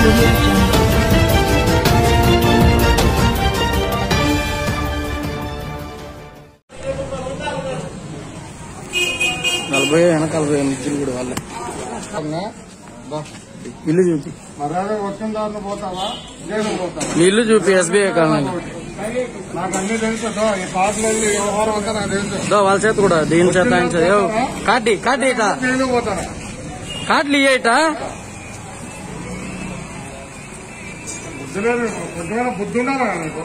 నలభై వెనకాల మిర్చిలు కూడా వాళ్ళే ఇల్లు చూపి వచ్చిన దారిలో పోతావా మీ ఇల్లు చూపి ఎస్బీఐ కాలనీ నాకు అన్ని తెలుసు ఈ పాటలు వ్యవహారం అంతా నాకు తెలుసు వాళ్ళ చేత కూడా దీని చేత ఆయన కాటి ఇట పోతాను కాట్లు ఇయ్యట బుద్ధి లేదు కొంచెం బుద్ధి ఉండాలా నీకు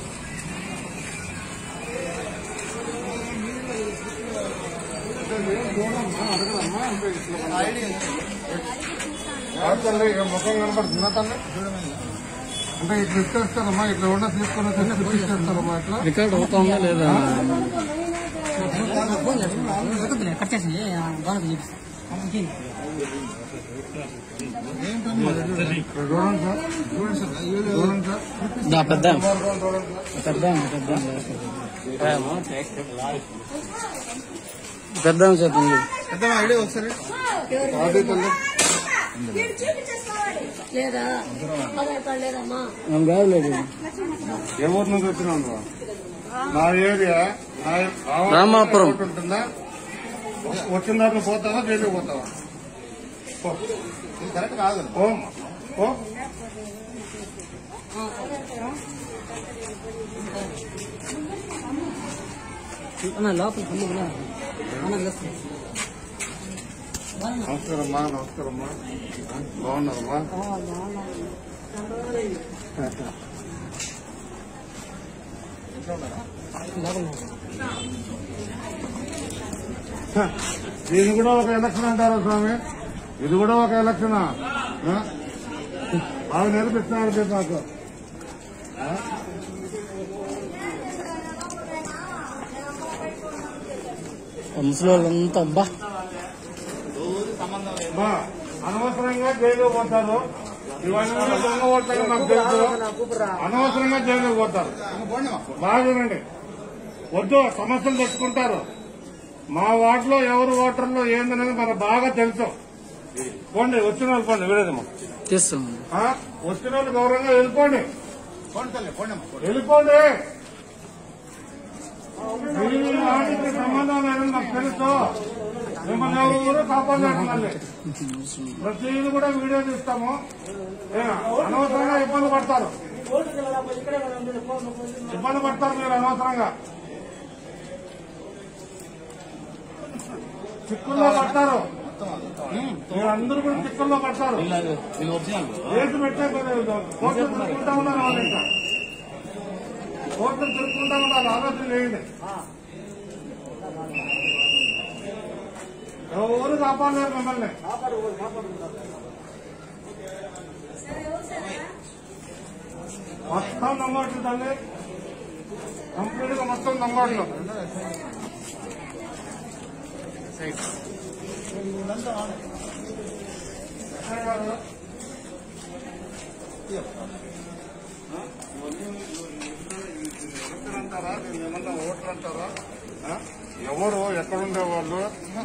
ముఖం కనపడుతుందా తల్లి అంటే ఇట్లా ఇచ్చేస్తారమ్మా ఇట్లా ఉండ తీసుకుని ఇచ్చేస్తారమ్మా ఇట్లా రికార్డ్ అవుతుందా లేదా పెద్ద చెప్పింది ఐడియా ఒకసారి అదే తల్లి ఎవరి నుంచి వచ్చినావు నా ఏరియా రామాపురం ఉంటుందా వచ్చిన దాంట్లో పోతావా జైలుకి పోతావా కరెక్ట్ కాదు నమస్కారమ్మా నమస్కారమ్మా బాగున్నారమ్మా ఇది కూడా ఒక ఎలక్షన్ అంటారా స్వామి ఇది కూడా ఒక ఎలక్షనా బాగా నేర్పిస్తున్నారు నాకు ముసలి వాళ్ళంతా అబ్బా అనవసరంగా జైలు పోతారు ఇవన్నీ దొంగ ఓట్లని మాకు తెలుసు అనవసరంగా జైలు పోతారు బాగుందండి వద్దు సమస్యలు తెచ్చుకుంటారు మా వార్డులో ఎవరు ఓటర్లు ఏందనేది మనకు బాగా తెలుసు పోండి వచ్చిన వాళ్ళు పోండి విడదమ్మా వచ్చిన వాళ్ళు గౌరవంగా వెళ్ళిపోండి వెళ్ళిపోండి వాటికి సంబంధం లేదని మాకు తెలుసు మిమ్మల్ని ఎవరు కాపాడలేదు మళ్ళీ ప్రతిదీ కూడా వీడియో తీస్తాము అనవసరంగా ఇబ్బంది పడతారు మీరు అనవసరంగా చిక్కుల్లో పడతారు మీరందరూ కూడా చిక్కుల్లో పడతారు కేసు పెట్టే కోర్టులు తిరుక్కుంటా ఉన్నారు వాళ్ళు ఇంకా కోర్టులు తిరుక్కుంటా ఉన్నారు ఆలోచన చేయండి ఎవరు కాపాడలేరు మిమ్మల్ని మొత్తం దొంగోట్లు తల్లి కంప్లీట్ గా మొత్తం దొంగోట్లు అంటారా ఏమన్నా ఓట్లు అంటారా ఎవరు ఎక్కడుండే వాళ్ళు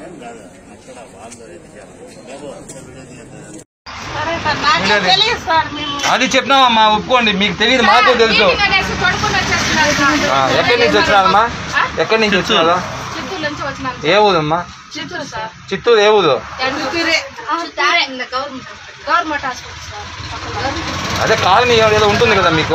అది చెప్పినామమ్మా ఒప్పుకోండి మీకు తెలియదు మాకు తెలుసు ఎక్కడి నుంచి వచ్చినారమ్మా ఎక్కడి నుంచి వచ్చినారా ఏ ఊరమ్మా చిత్తూరు ఏ ఊరు అదే కాలనీ ఏదో ఉంటుంది కదా మీకు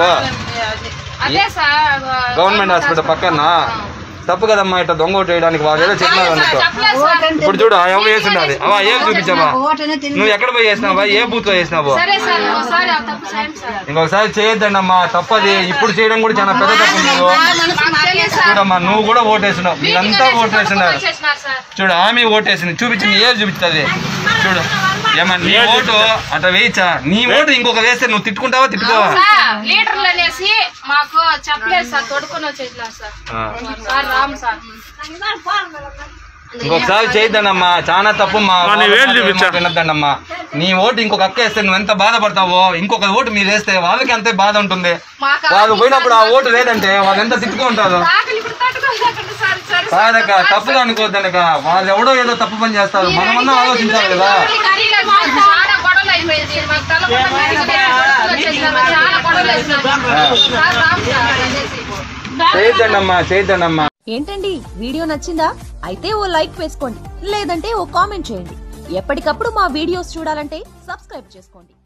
గవర్నమెంట్ హాస్పిటల్ పక్కన తప్పు కదమ్మా ఇట్లా దొంగ ఓటు వేయడానికి వాళ్ళు ఏదో చెప్పినారు అన్నట్టు ఇప్పుడు చూడు ఎవరు వేసినది అవా ఏం చూపించావా నువ్వు ఎక్కడ పోయి వేసినావా ఏ బూత్ లో వేసినావు ఇంకొకసారి చేయొద్దండి అమ్మా తప్పది ఇప్పుడు చేయడం కూడా చాలా పెద్ద తప్పు మీరు చూడమ్మా నువ్వు కూడా ఓటేసినావు మీరంతా ఓటేసినారు చూడు ఆమె ఓటేసింది చూపించి నీ ఏది చూపిస్తుంది చూడు ఏమన్నా నీ ఓటు అట్లా వేయించా నీ ఓటు ఇంకొక వేస్తే నువ్వు తిట్టుకుంటావా తిట్టుకోవా లీటర్లు అనేసి మాకు చెప్పలేదు సార్ తొడుకొని వచ్చేసినారు సార్ రామ్ సార్ ఇంకొకసారి చేయొద్దమ్మా చాలా తప్పు వినొద్దమ్మా నీ ఓటు ఇంకొక అక్క వేస్తే నువ్వు ఎంత బాధపడతావో ఇంకొక ఓటు మీరు వేస్తే వాళ్ళకి అంతే బాధ ఉంటుంది వాళ్ళు పోయినప్పుడు ఆ ఓటు లేదంటే వాళ్ళు ఎంత తిట్టుకుంటారు కాదక్క తప్పుగా అనుకోవద్దనక వాళ్ళు ఎవడో ఏదో తప్పు పని చేస్తారు మనమన్నా ఆలోచించాలి కదా చేయొద్దండమ్మా. ఏంటండి వీడియో నచ్చిందా? అయితే ఓ లైక్ వేసుకోండి, లేదంటే ఓ కామెంట్ చేయండి. ఎప్పటికప్పుడు మా వీడియోస్ చూడాలంటే సబ్స్క్రైబ్ చేసుకోండి.